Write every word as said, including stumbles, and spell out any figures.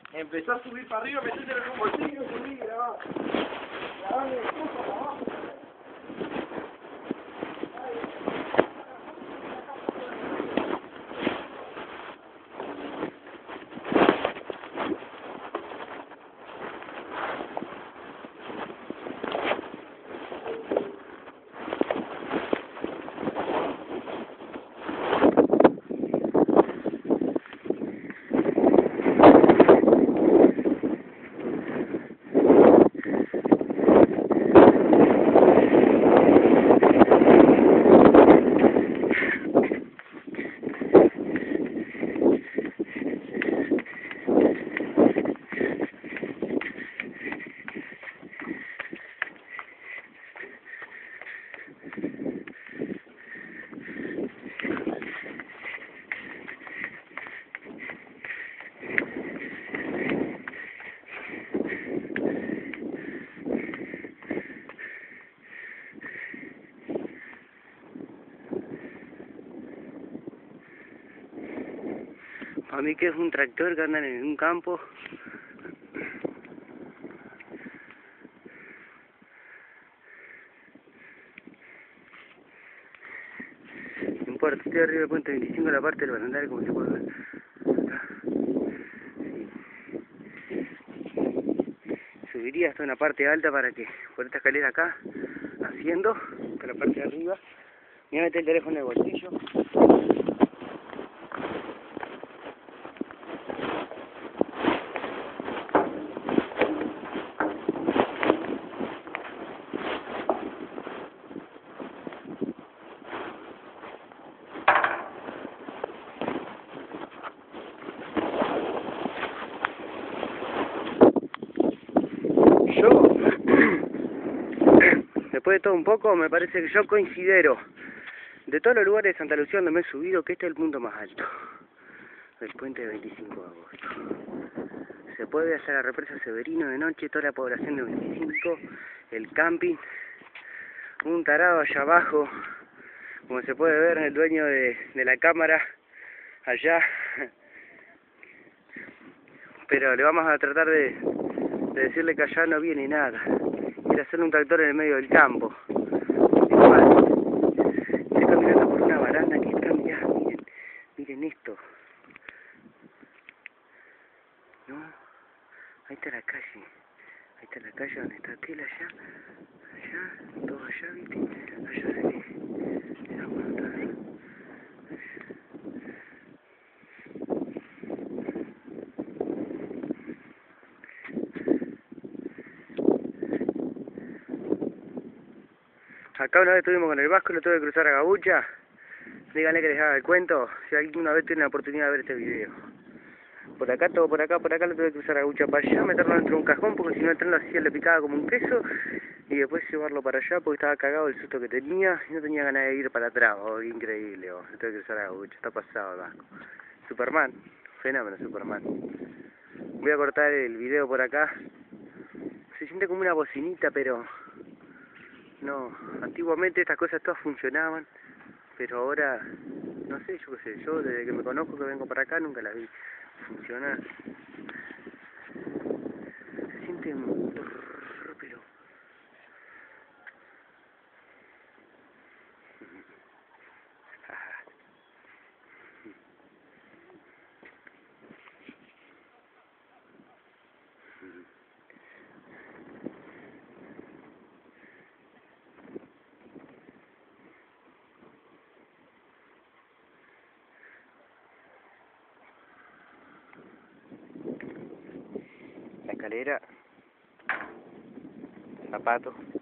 Empezó a subir para arriba, metételo en un bolsillo, subí, grabá. Grabá de puso para abajo. A mí que es un tractor que andan en un campo. No importa, estoy arriba del puente veinticinco, la parte del barandal, como se puede ver. Sí. Subiría hasta una parte alta para que, por esta escalera acá, haciendo, hasta la parte de arriba. Me voy a meter el teléfono en el bolsillo. Yo, después de todo un poco, me parece que yo considero, de todos los lugares de Santa Lucía donde me he subido, que este es el punto más alto del puente de veinticinco de agosto. Se puede hacer la represa Severino de noche, toda la población de veinticinco, el camping, un tarado allá abajo, como se puede ver, el dueño de, de la cámara, allá. Pero le vamos a tratar de, de decirle que allá no viene nada. Quiere hacer un tractor en el medio del campo. Igual, estoy caminando por una baranda que está, mirá, miren, miren esto. No, ahí está la calle. Ahí está la calle donde está aquel allá. Allá, todo allá, viste. Allá se ve. Esa montaña. Acá una vez estuvimos con el Vasco, lo tuve que cruzar a Gabucha. Díganle que les haga el cuento, si alguna vez tiene la oportunidad de ver este video. Por acá, todo por acá, por acá lo tuve que cruzar a Gabucha para allá, meterlo dentro de un cajón, porque si no el tren lo hacía, le picaba como un queso. Y después llevarlo para allá, porque estaba cagado el susto que tenía, y no tenía ganas de ir para atrás. Oh, increíble, oh. Lo tuve que cruzar a Gabucha, está pasado el Vasco. Superman, fenómeno Superman. Voy a cortar el video por acá. Se siente como una bocinita, pero... no, antiguamente estas cosas todas funcionaban, pero ahora, no sé, yo qué sé, yo desde que me conozco que vengo para acá nunca las vi funcionar. Se siente un... pero... La escalera, zapatos.